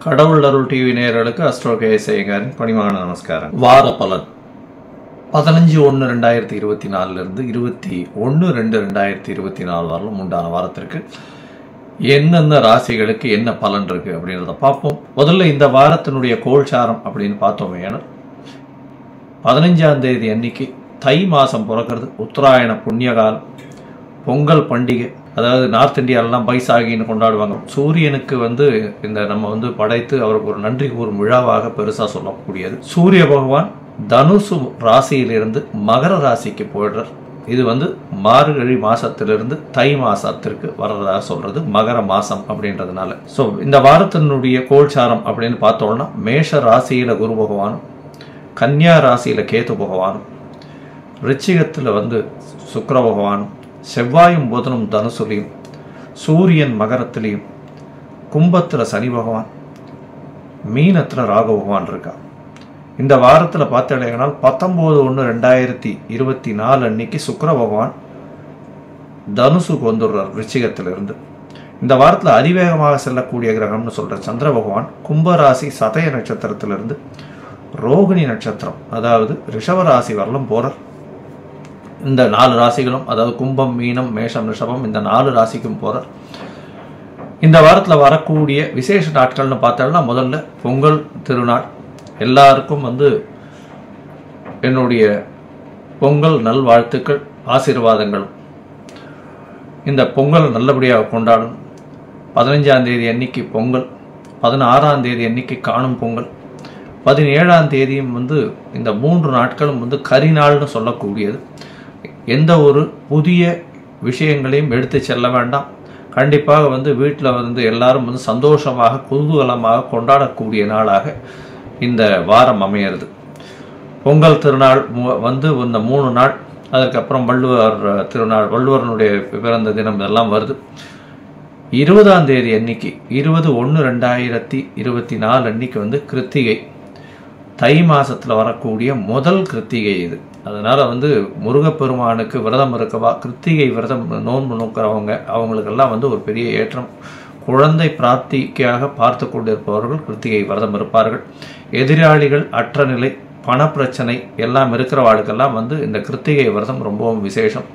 கடவுள் அருள் டிவி நேயர்களுக்கு அஸ்ட்ரோ கேஎஸ் ஐயங்காரின் பணிவான நமஸ்காரம். வார பலன் 15/1/2024 இருந்து 21/2/2024 வரலும் உண்டான வாரத்திற்கு என்னென்ன ராசிகளுக்கு என்ன பலன் இருக்கு அப்படின்றத பார்ப்போம். முதல்ல இந்த வாரத்தினுடைய கோல்சாரம் அப்படின்னு பார்த்தோமே, 15ஆம் தேதி அன்னைக்கு தை மாசம் பிறக்கிறது. உத்தராயண புண்ணியகாலம், பொங்கல் பண்டிகை. அதாவது நார்த் இந்தியாவிலாம் பைசாகின்னு கொண்டாடுவாங்க. சூரியனுக்கு இந்த நம்ம படைத்து அவருக்கு ஒரு நன்றி கூறும் விழாவாக பெருசா சொல்லக்கூடியது. சூரிய பகவான் தனுசு ராசியிலிருந்து மகர ராசிக்கு போயிடுறார். இது மார்கழி மாசத்திலிருந்து தை மாசத்திற்கு வர்றதாக சொல்றது மகர மாசம் அப்படின்றதுனால. ஸோ இந்த வாரத்தினுடைய கோல்சாரம் அப்படின்னு பார்த்தோம்னா, மேஷ ராசியில குரு பகவானும், கன்னியா ராசியில கேது பகவானும், ரிச்சிகத்தில் சுக்கிர பகவானும், செவ்வாயும் புதனும் தனுசுலையும், சூரியன் மகரத்திலையும், கும்பத்தில் சனி பகவான், மீனத்தில் ராகு பகவான் இருக்கா. இந்த வாரத்தில் பார்த்தீங்கன்னா 19/1/2024 அன்னைக்கு சுக்கிர பகவான் தனுசுக்கு வந்துடுறார் ரிச்சிகத்திலிருந்து. இந்த வாரத்தில் அதிவேகமாக செல்லக்கூடிய கிரகம்னு சொல்ற சந்திர பகவான் கும்பராசி சதய நட்சத்திரத்திலிருந்து ரோகிணி நட்சத்திரம், அதாவது ரிஷபராசி வரலும் போறார். இந்த 4 ராசிகளும், அதாவது கும்பம், மீனம், மேஷம், ரிஷபம், இந்த 4 ராசிக்கும் போறார். இந்த வாரத்தில் வரக்கூடிய விசேஷ நாட்கள்னு பார்த்தோம்னா, முதல்ல பொங்கல் திருநாள். எல்லாருக்கும் என்னுடைய பொங்கல் நல்வாழ்த்துக்கள், ஆசீர்வாதங்களும். இந்த பொங்கல் நல்லபடியாக கொண்டாடணும். 15ஆம் தேதி அன்னைக்கு பொங்கல், 16ஆம் தேதி அன்னைக்கு காணும் பொங்கல், 17ஆம் தேதியும் இந்த 3 நாட்களும் கரிநாள்னு சொல்லக்கூடியது. எந்த ஒரு புதிய விஷயங்களையும் எடுத்து செல்ல வேண்டாம். கண்டிப்பாக வீட்டில் எல்லாரும் சந்தோஷமாக குதூகலமாக கொண்டாடக்கூடிய நாளாக இந்த வாரம் அமையிறது. பொங்கல் திருநாள் இந்த 3 நாள், அதுக்கப்புறம் வள்ளுவர் திருநாள், வள்ளுவரனுடைய பிறந்த தினம் இதெல்லாம் வருது. 20ஆம் தேதி அன்னைக்கு 20/1/2024 அன்னைக்கு கிருத்திகை, தை மாசத்துல வரக்கூடிய முதல் கிருத்திகை இது. அதனால முருகப்பெருமானுக்கு விரதம் இருக்கவா, கிருத்திகை விரதம் நோன்பு நோக்கிறவங்க, அவங்களுக்கெல்லாம் ஒரு பெரிய ஏற்றம். குழந்தை பிராப்திக்காக பார்த்து கொண்டிருப்பவர்கள் கிருத்திகை விரதம் இருப்பார்கள். எதிராளிகள் அற்ற நிலை, பணப்பிரச்சனை எல்லாம் இருக்கிறவாளுக்கெல்லாம் இந்த கிருத்திகை விரதம் ரொம்பவும் விசேஷம்.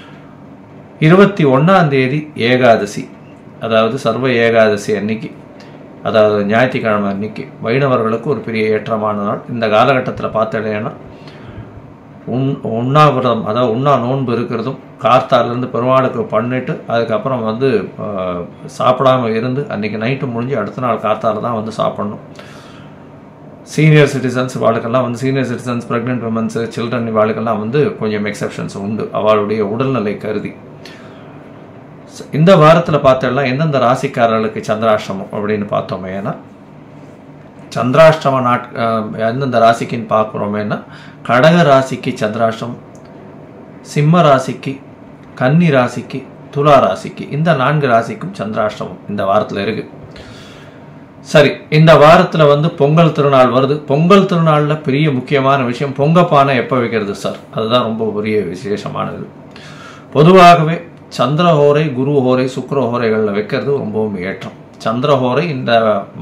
21ஆம் தேதி ஏகாதசி, அதாவது சர்வ ஏகாதசி அன்னைக்கு, அதாவது ஞாயிற்றுக்கிழமை அன்னைக்கு வைணவர்களுக்கு ஒரு பெரிய ஏற்றமான நாள். இந்த காலகட்டத்தில் பார்த்தேன்னா உண்ணாவிரதம், அதாவது உண்ணா நோன்பு இருக்கிறதும், கார்த்தாலேருந்து பெருமாளுக்கு பண்ணிட்டு அதுக்கப்புறம் சாப்பிடாம இருந்து அன்னைக்கு நைட்டு முடிஞ்சு அடுத்த நாள் கார்த்தால தான் சாப்பிடணும். சீனியர் சிட்டிசன்ஸ் வாழ்க்கெல்லாம் senior citizens, pregnant womens, children வாழ்க்கெல்லாம் கொஞ்சம் எக்ஸப்ஷன்ஸ் உண்டு அவளுடைய உடல்நிலை கருதி. இந்த வாரத்தில் பார்த்தோம்னா எந்தெந்த ராசிக்காரர்களுக்கு சந்திராஷ்டமம் அப்படின்னு பார்த்தோமேனா, சந்திராஷ்டம எந்தெந்த ராசிக்குன்னு பார்க்குறோமேனா, கடக ராசிக்கு சந்திராஷ்டமம், சிம்ம ராசிக்கு, கன்னி ராசிக்கு, துலா ராசிக்கு, இந்த 4 ராசிக்கும் சந்திராஷ்டமம் இந்த வாரத்தில் இருக்கு. சரி, இந்த வாரத்தில் பொங்கல் திருநாள் வருது. பொங்கல் திருநாளில் பெரிய முக்கியமான விஷயம், பொங்கப்பானை எப்போ வைக்கிறது சார், அதுதான் ரொம்ப பெரிய விசேஷமானது. பொதுவாகவே சந்திரஹோரை, குரு ஹோரை, சுக்கிர ஹோரைகளில் வைக்கிறது ரொம்பவும் ஏற்றம். சந்திரஹோரை இந்த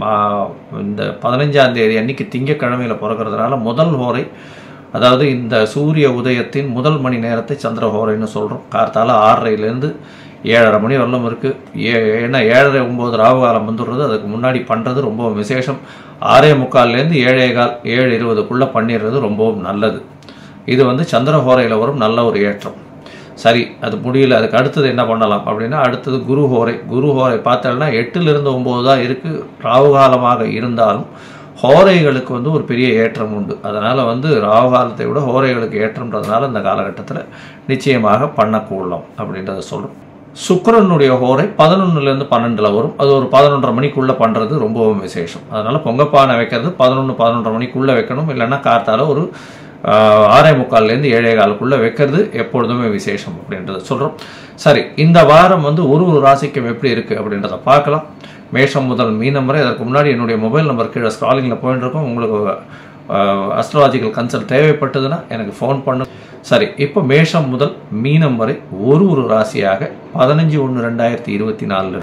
15ஆம் தேதி அன்னைக்கு திங்கக்கிழமையில் பிறக்கிறதுனால முதல் ஹோரை, அதாவது இந்த சூரிய உதயத்தின் முதல் மணி நேரத்தை சந்திரஹோரைன்னு சொல்கிறோம். கார்த்தால 6:30லேருந்து 7:30 மணி வரலும் இருக்குது. ஏன்னா 7:30-9 ராவு காலம் வந்துடுறது. அதுக்கு முன்னாடி பண்ணுறது ரொம்ப விசேஷம். 6:45லேருந்து 7:15, 7:20க்குள்ளே பண்ணிடுறது ரொம்பவும் நல்லது. இது சந்திரஹோரையில் வரும் நல்ல ஒரு ஏற்றம். சரி, அது முடியல, அதுக்கு அடுத்தது என்ன பண்ணலாம் அப்படின்னா, அடுத்தது குரு ஹோரை. குரு ஹோரை பார்த்தோம்னா 8லிருந்து 9 தான் இருக்குது. ராவுகாலமாக இருந்தாலும் ஹோரைகளுக்கு ஒரு பெரிய ஏற்றம் உண்டு. அதனால் ராவுகாலத்தை விட ஹோரைகளுக்கு ஏற்றம்ன்றதுனால இந்த காலகட்டத்தில் நிச்சயமாக பண்ணக்கூடலாம் அப்படின்றத சொல்கிறோம். சுக்கிரனுடைய ஹோரை 11லேருந்து 12 வரும். அது ஒரு 11:30 மணிக்குள்ளே பண்ணுறது ரொம்பவும் விசேஷம். அதனால் பொங்கப்பானை வைக்கிறது 11-11:30 மணிக்குள்ளே வைக்கணும். இல்லைன்னா கார்த்தால ஒரு 6:45லேருந்து 7:15 வைக்கிறது எப்பொழுதுமே விசேஷம் அப்படின்றத சொல்கிறோம். சரி, இந்த வாரம் ஒரு ராசிக்கும் எப்படி இருக்குது அப்படின்றத பார்க்கலாம். மேஷம் முதல் மீனம் வரை. அதற்கு முன்னாடி என்னுடைய மொபைல் நம்பர் கீழே ஸ்க்ராலிங்கில் போயிட்டு இருக்கோம். உங்களுக்கு அஸ்ட்ராலஜிக்கல் கன்சல்ட் தேவைப்பட்டதுன்னா எனக்கு ஃபோன் பண்ணு. சரி, இப்போ மேஷம் முதல் மீனம் வரை ஒரு ராசியாக 15/1/2024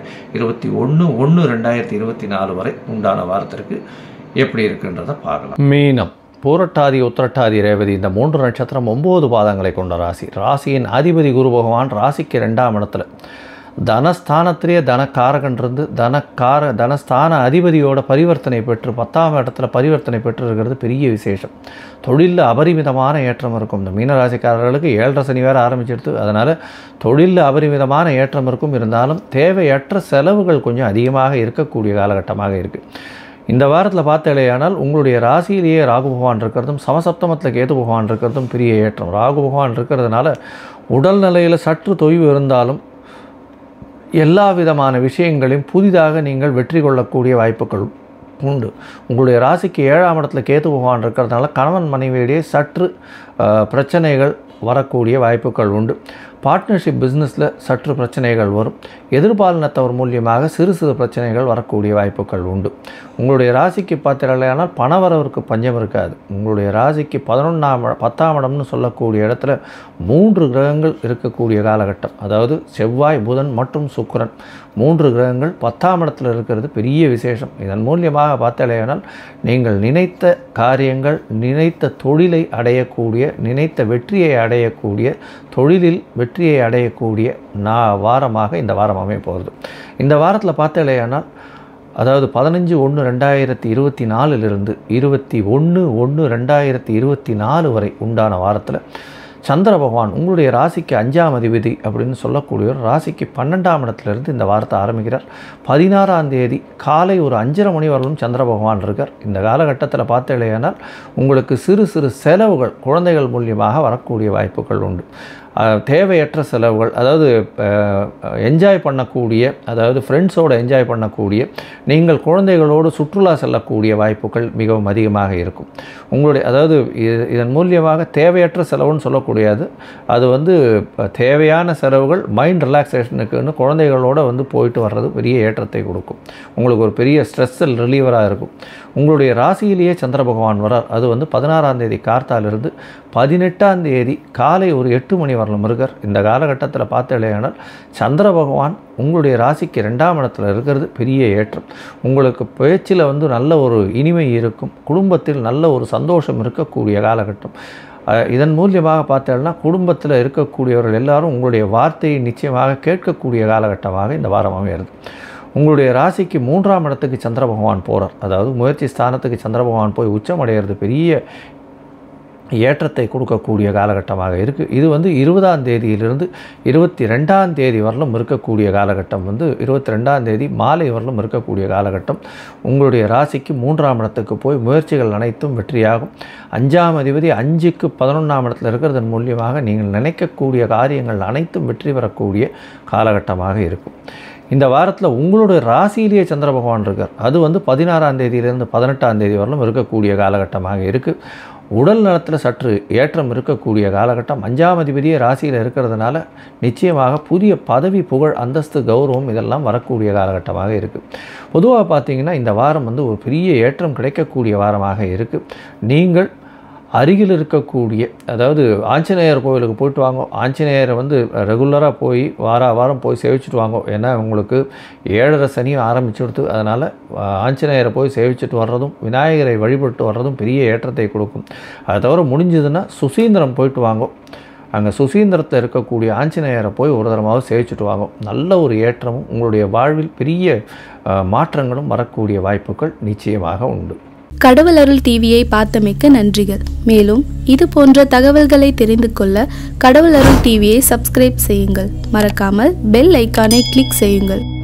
21/1/2024 வரை உண்டான வாரத்திற்கு எப்படி இருக்குன்றதை பார்க்கலாம். மீனம், பூரட்டாதி, உத்திரட்டாதி, ரேவதி இந்த 3 நட்சத்திரம் 9 பாதங்களை கொண்ட ராசி. ராசியின் அதிபதி குரு பகவான் ராசிக்கு 2ஆம் இடத்துல தனஸ்தானத்திலேயே தனக்காரகன் இருந்து தனஸ்தான அதிபதியோட பரிவர்த்தனை பெற்று 10ஆம் இடத்துல பரிவர்த்தனை பெற்று இருக்கிறது பெரிய விசேஷம். தொழிலில் அபரிமிதமான ஏற்றம் இருக்கும். இந்த மீனராசிக்காரர்களுக்கு 7.5 சனி வேறு ஆரம்பிச்சிடுது. அதனால் தொழிலில் அபரிமிதமான ஏற்றம் இருக்கும். இருந்தாலும் தேவையற்ற செலவுகள் கொஞ்சம் அதிகமாக இருக்கக்கூடிய காலகட்டமாக இருக்குது. இந்த வாரத்தில் பார்த்தாலேயானால் உங்களுடைய ராசியிலேயே ராகு பகவான் இருக்கிறதும் சமசப்தமத்தில் கேது பகவான் இருக்கிறதும் பெரிய ஏற்றம். ராகு பகவான் இருக்கிறதுனால உடல்நிலையில் சற்று தொய்வு இருந்தாலும் எல்லா விதமான விஷயங்களையும் புதிதாக நீங்கள் வெற்றி கொள்ளக்கூடிய வாய்ப்புகள் உண்டு. உங்களுடைய ராசிக்கு 7ஆம் இடத்துல கேது பகவான் இருக்கிறதுனால கணவன் மனைவியிடையே சற்று பிரச்சனைகள் வரக்கூடிய வாய்ப்புகள் உண்டு. பார்ட்னர்ஷிப் பிஸ்னஸில் சற்று பிரச்சனைகள் வரும். எதிர்பாலினத்தவர் மூலியமாக சிறு சிறு பிரச்சனைகள் வரக்கூடிய வாய்ப்புகள் உண்டு. உங்களுடைய ராசிக்கு பார்த்தீர்களானால் பணவரவிற்கு பஞ்சம் இருக்காது. உங்களுடைய ராசிக்கு 10ஆம் இடம்னு சொல்லக்கூடிய இடத்துல 3 கிரகங்கள் இருக்கக்கூடிய காலகட்டம். அதாவது செவ்வாய், புதன் மற்றும் சுக்கிரன் 3 கிரகங்கள் 10ஆம் இடத்துல இருக்கிறது பெரிய விசேஷம். இதன் மூலியமாக பார்த்தாலேயானால் நீங்கள் நினைத்த காரியங்கள், நினைத்த தொழிலை அடையக்கூடிய, நினைத்த வெற்றியை அடையக்கூடிய, தொழிலில் வெற்றியை அடையக்கூடிய வாரமாக இந்த வாரம் அமைய போகிறது. இந்த வாரத்தில் பார்த்தாலேயானால் அதாவது 15/1/2024 21/1/2024 வரை உண்டான வாரத்தில் சந்திர பகவான் உங்களுடைய ராசிக்கு 5ஆம் அதிபதி அப்படின்னு சொல்லக்கூடியவர் ராசிக்கு 12ஆம் இடத்துலேருந்து இந்த வாரத்தை ஆரம்பிக்கிறார். 16ஆம் தேதி காலை ஒரு 5:30 மணி வரலும் சந்திர பகவான் இருக்கார். இந்த காலகட்டத்தில் பார்த்தேனால் உங்களுக்கு சிறு சிறு செலவுகள் குழந்தைகள் மூலியமாக வரக்கூடிய வாய்ப்புகள் உண்டு. தேவையற்ற செலவுகள், அதாவது என்ஜாய் பண்ணக்கூடிய, அதாவது ஃப்ரெண்ட்ஸோடு என்ஜாய் பண்ணக்கூடிய, நீங்கள் குழந்தைகளோடு சுற்றுலா செல்லக்கூடிய வாய்ப்புகள் மிகவும் அதிகமாக இருக்கும். உங்களுடைய அதாவது இதன் மூலியமாக தேவையற்ற செலவுன்னு சொல்லக்கூடியது. அது தேவையான செலவுகள் மைண்ட் ரிலாக்ஸேஷனுக்குன்னு குழந்தைகளோடு போயிட்டு வர்றது பெரிய ஏற்றத்தை கொடுக்கும். உங்களுக்கு ஒரு பெரிய ஸ்ட்ரெஸ்ஸில் ரிலீவராக இருக்கும். உங்களுடைய ராசியிலேயே சந்திர பகவான் வரார். அது 16ஆம் தேதி கார்த்தாலிருந்து 18ஆம் தேதி காலை ஒரு 8 மணி வரலும் இருக்கார். இந்த காலகட்டத்தில் பார்த்தேனால் சந்திர பகவான் உங்களுடைய ராசிக்கு 2ஆம் இடத்துல இருக்கிறது பெரிய ஏற்றம். உங்களுக்கு பேச்சில் நல்ல ஒரு இனிமை இருக்கும். குடும்பத்தில் நல்ல ஒரு சந்தோஷம் இருக்கக்கூடிய காலகட்டம். இதன் மூலியமாக பார்த்தேன்னா குடும்பத்தில் இருக்கக்கூடியவர்கள் எல்லாரும் உங்களுடைய வார்த்தையை நிச்சயமாக கேட்கக்கூடிய காலகட்டமாக இந்த வாரம் அமைகிறது. உங்களுடைய ராசிக்கு 3ஆம் இடத்துக்கு சந்திர பகவான் போகிறார். அதாவது முயற்சி ஸ்தானத்துக்கு சந்திர பகவான் போய் உச்சமடைகிறது பெரிய ஏற்றத்தை கொடுக்கக்கூடிய காலகட்டமாக இருக்குது. இது 20ஆம் தேதியிலிருந்து 22ஆம் தேதி வரலும் இருக்கக்கூடிய காலகட்டம் 22ஆம் தேதி மாலை வரலும் இருக்கக்கூடிய காலகட்டம். உங்களுடைய ராசிக்கு 3ஆம் இடத்துக்கு போய் முயற்சிகள் அனைத்தும் வெற்றியாகும். 5ஆம் அதிபதி 5க்கு 11ஆம் இடத்துல இருக்கிறதன் மூலியமாக நீங்கள் நினைக்கக்கூடிய காரியங்கள் அனைத்தும் வெற்றி பெறக்கூடிய காலகட்டமாக இருக்கும். இந்த வாரத்தில் உங்களுடைய ராசியிலேயே சந்திர பகவான் இருக்கார். அது 16ஆம் தேதியிலிருந்து 18ஆம் தேதி வரலும் இருக்கக்கூடிய காலகட்டமாக இருக்குது. உடல் நலத்தில் சற்று ஏற்றம் இருக்கக்கூடிய காலகட்டம். 5ஆம் அதிபதியே ராசியில் இருக்கிறதுனால நிச்சயமாக புதிய பதவி, புகழ், அந்தஸ்து, கௌரவம் இதெல்லாம் வரக்கூடிய காலகட்டமாக இருக்குது. பொதுவாக பார்த்திங்கன்னா இந்த வாரம் ஒரு பெரிய ஏற்றம் கிடைக்கக்கூடிய வாரமாக இருக்குது. நீங்கள் அருகில் இருக்கக்கூடிய, அதாவது ஆஞ்சநேயர் கோவிலுக்கு போய்ட்டு வாங்க. ஆஞ்சநேயரை ரெகுலராக போய் வாரம் போய் சேவிச்சுட்டு வாங்க. ஏன்னா உங்களுக்கு 7.5 சனி ஆரம்பிச்சுடுது. அதனால் ஆஞ்சநேயரை போய் சேவிச்சுட்டு வர்றதும், விநாயகரை வழிபட்டு வர்றதும் பெரிய ஏற்றத்தை கொடுக்கும். அதை தவிர முடிஞ்சதுன்னா சுசீந்திரம் போயிட்டு வாங்க. அங்கே சுசீந்திரத்தில் இருக்கக்கூடிய ஆஞ்சநேயரை போய் ஒரு தரமாக சேவிச்சுட்டு வாங்க. நல்ல ஒரு ஏற்றமும் உங்களுடைய வாழ்வில் பெரிய மாற்றங்களும் வரக்கூடிய வாய்ப்புகள் நிச்சயமாக உண்டு. கடவுள் அருள் டிவியை பார்த்தமைக்க நன்றிகள். மேலும் இது போன்ற தகவல்களை தெரிந்து கொள்ள கடவுள் அருள் டிவியை சப்ஸ்கிரைப் செய்யுங்கள். மறக்காமல் பெல் ஐக்கானை கிளிக் செய்யுங்கள்.